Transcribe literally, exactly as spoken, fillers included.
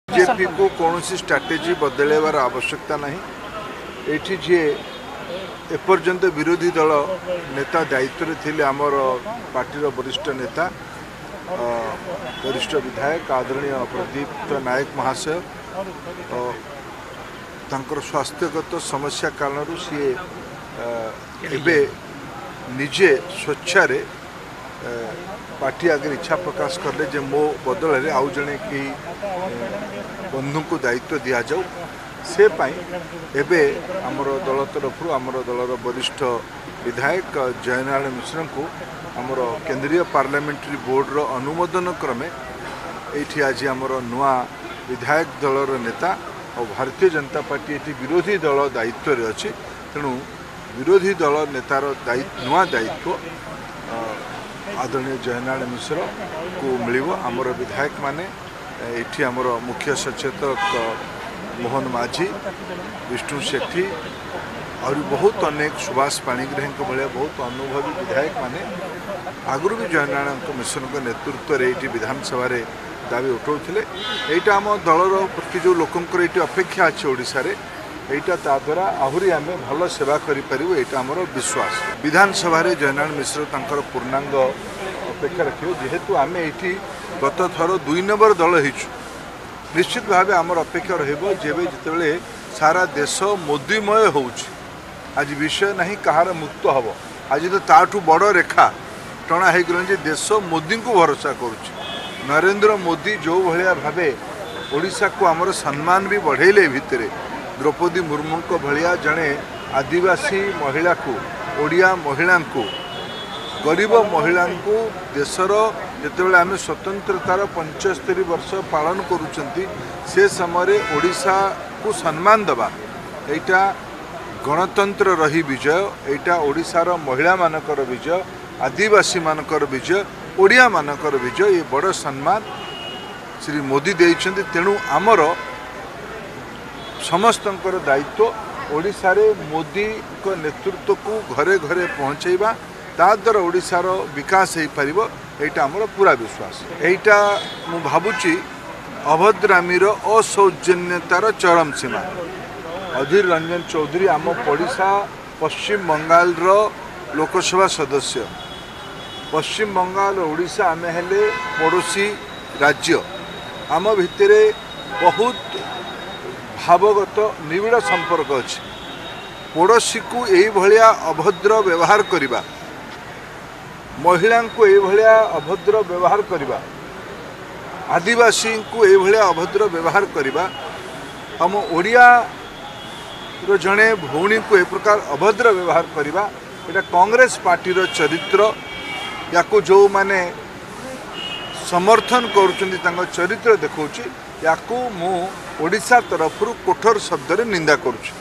BJP को कौन सी strategy बदलैबार आवश्यकता नहीं। ये जी एपर्यंत विरोधी दल नेता दायित्व थे आमर पार्टी वरिष्ठ नेता वरिष्ठ विधायक आदरणीय प्रदीप नायक महाशय तांकर स्वास्थ्यगत समस्या कारण सी एबे निजे स्वेच्छारे पार्टी आगे इच्छा प्रकाश करले जे मो बदल आउ जड़े कि बंधु को दायित्व दि जाऊ से पाई एबे आमर दल तरफ आमर दलर वरिष्ठ विधायक जयनारायण मिश्र को आमर केंद्रीय पार्लियामेंट्री बोर्ड रो अनुमोदन क्रमे ये आज आमर नुआ विधायक दलर नेता और भारतीय जनता पार्टी ये विरोधी दल दायित्व अच्छी तेणु विरोधी दल नेतार दायित्व नुआ दायित्व आदरणीय जयनारायण मिश्र को मिलिबो। आमर विधायक माने एठी आमर मुख्य सचेतक मोहन माझी विष्णु सेठी और बहुत अनेक सुभाष पाणिग्राही भाया बहुत अनुभवी विधायक माने आगुरी भी जयनारायण मिश्र नेतृत्व में ये विधानसभा दाबी उठाउथिले। एटा आम दलर प्रति जो लोकंकर ये अपेक्षा अच्छे ओडिशा रे एटा ता द्वारा आहुरी आमे भल सेवा करि परिबो एटा हमर विश्वास। विधानसभा रे जयनारायण मिश्र तांकर पूर्णांग अपेक्षा रखियो जेहेतु आमे एठी गत थर दुई नंबर दल हिचु निश्चित भाव आमर अपेक्षा रहिबो जेबे जतेबेले सारा देश मोदीमय होउछि आज विषय नहीं कहार मुक्त हबो आज तो ताठू बड़ रेखा टणा हे गलन जे देश मोदी को भरोसा करुछि। नरेंद्र मोदी जो भलिया भावे ओडिशा को आमर सम्मान भी बढ़ेले भितरे द्रौपदी मुर्मू को भलिया जड़े आदिवासी महिला को ओडिया महिला को गरीब महिला को देशर जितेबाला आम स्वतंत्रतार पंचस्तरी वर्ष पालन करुचंती से समय ओडिशा को सम्मान दबा एटा गणतंत्र रही विजय एटा ओडिशार महिला मानकर विजय आदिवासी मानकर विजय ओडिया मानकर विजय ये बड़ सम्मान श्री मोदी देइछंती। तेणु आमर समस्तंकर दायित्व ओडिशा रे मोदी को नेतृत्व को घरे घरे पहुँचेबा ताद्वारा ओडिशार विकास हो पारिबो एटा हमर पूरा विश्वास। एटा मु भाबुची अभद्रामीर असौजन्यतार चरम सीमा। अधीर रंजन चौधरी आम पड़िशा पश्चिम बंगाल रो लोकसभा सदस्य पश्चिम बंगाल ओडिशा आम हेले पड़ोसी राज्य आम भितरे बहुत भावगत निबिड़ संपर्क अच्छी। पड़ोशी को यही भलिया अभद्र व्यवहार करिबा महिला को यही भलिया अभद्र व्यवहार करिबा आदिवासी को यही भलिया अभद्र व्यवहार करिबा हम ओडिया रो जड़े भौणी को ए प्रकार अभद्र व्यवहार करिबा एटा कांग्रेस पार्टी रो चरित्र या को जो माने समर्थन करुचंदी तांको चरित्र देखौची या को मु ओडिशा तरफ कठोर शब्द निंदा करुछि।